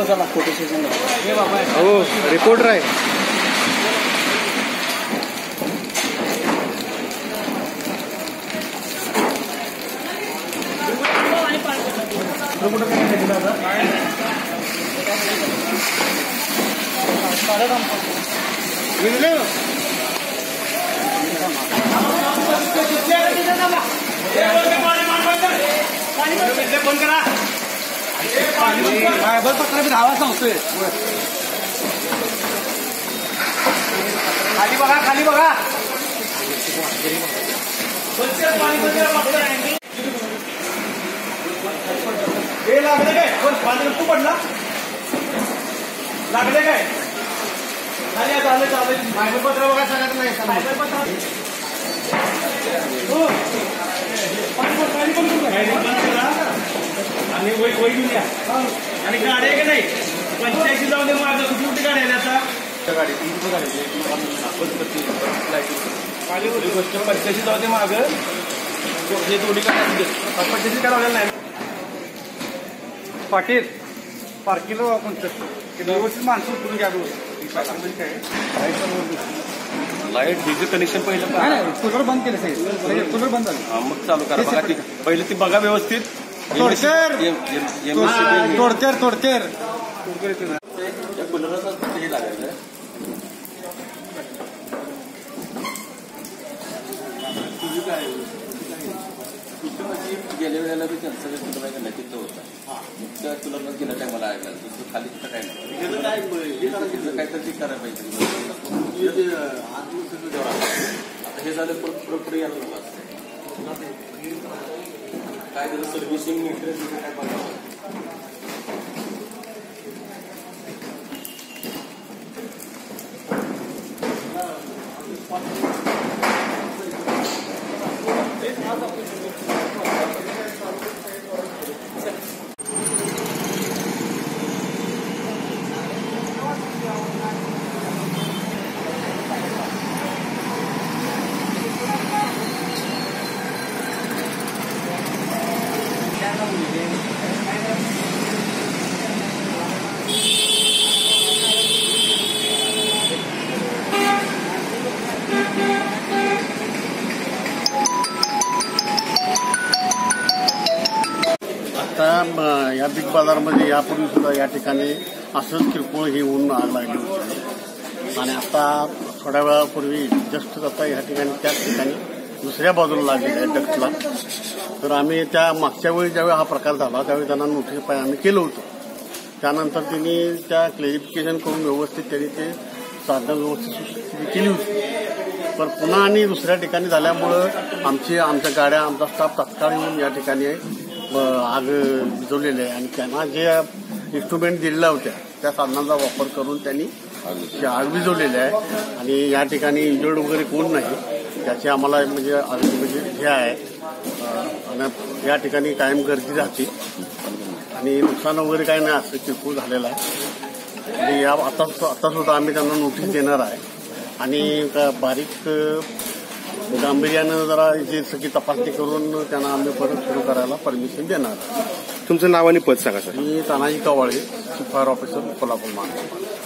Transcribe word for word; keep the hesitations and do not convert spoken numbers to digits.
चला photo session हो reporter आहे. फोन करा पत्र मी धावा सांगतोय. खाली बघा खाली बघा हे लागले काय पाणी तू पडला लागले काय खाली आता आलं चालेल. मायबर पत्र बघा सगळ्यात नाही मायबर पत्र आणि वय वय घेऊन या आणि गाडी आहे का नाही पंच्याऐंशी जाऊन दे माझं कुठली कुठली गाडी आहे आता गाडी तीन गाडी पहिली गोष्ट पंच्याऐंशी जाऊ दे मागं हे थोडी गाडी पंच्याऐंशी काय लावलेलं नाही. पाटील पार्किंगला आपण व्यवस्थित माणसं उतरून घ्या लाईट डीजे कनेक्शन पहिलं कूलर बंद केलं साहेब कूलर बंद झालं मग चालू करा बघा ती पहिले ती बघा व्यवस्थित. तोडतेर तोडतेर तोडतेर हे लागायचं तुझी काय गेल्या वेळेला बी त्यांचं तुला काय तिथं होता त्या तुला मग गेल्या टायमाला ऐकला दुसरं खाली तिथं काय नाही काहीतरी ते करायला पाहिजे. आता हे झालं पुढे पुढे यायला लागलं काय त्याचं सर्व्हिसिंग मेंटेनन्स काय बघावं. आता या बिग बाजारमध्ये यापूर्वी सुद्धा या ठिकाणी असंच किरकोळ हे ऊन लागली होती आणि आता थोड्या वेळापूर्वी जस्ट आता या ठिकाणी त्याच ठिकाणी दुसऱ्या बाजूला लागलेल्या आहे डक्टला. तर आम्ही त्या मागच्या वेळी ज्यावेळी हा प्रकार झाला त्यावेळी त्यांना नोटिफाय आम्ही केलं होतं. त्यानंतर त्यांनी त्या क्लॅरिफिकेशन करून व्यवस्थित त्यांनी ते साधनं व्यवस्थित सुस्थिती केली होती. पण पुन्हा आणि दुसऱ्या ठिकाणी झाल्यामुळं आमची आमच्या गाड्या आमचा स्टाफ तात्काळ येऊन या ठिकाणी आग विझवलेले आहे आणि त्यांना जे इन्स्ट्रुमेंट दिलेल्या होत्या त्या साधनांचा वापर करून त्यांनी आग विझवलेली आहे आणि या ठिकाणी इंजर्ड वगैरे कोण नाही त्याची आम्हाला म्हणजे म्हणजे हे आहे आणि या ठिकाणी कायम गर्दी राहते आणि नुकसान वगैरे काही नाही असं किरकोळ झालेलं आहे. आणि या आता आता सुद्धा आम्ही त्यांना नोटीस देणार आहे आणि बारीक गांभीर्यानं जरा जे सगळी तपासणी करून त्यांना आम्ही परत सुरू करायला परमिशन देणार. तुमचं नाव आणि पद सांगा सर. मी तानाजी कवाळे, फायर ऑफिसर, कोल्हापूर महानगर.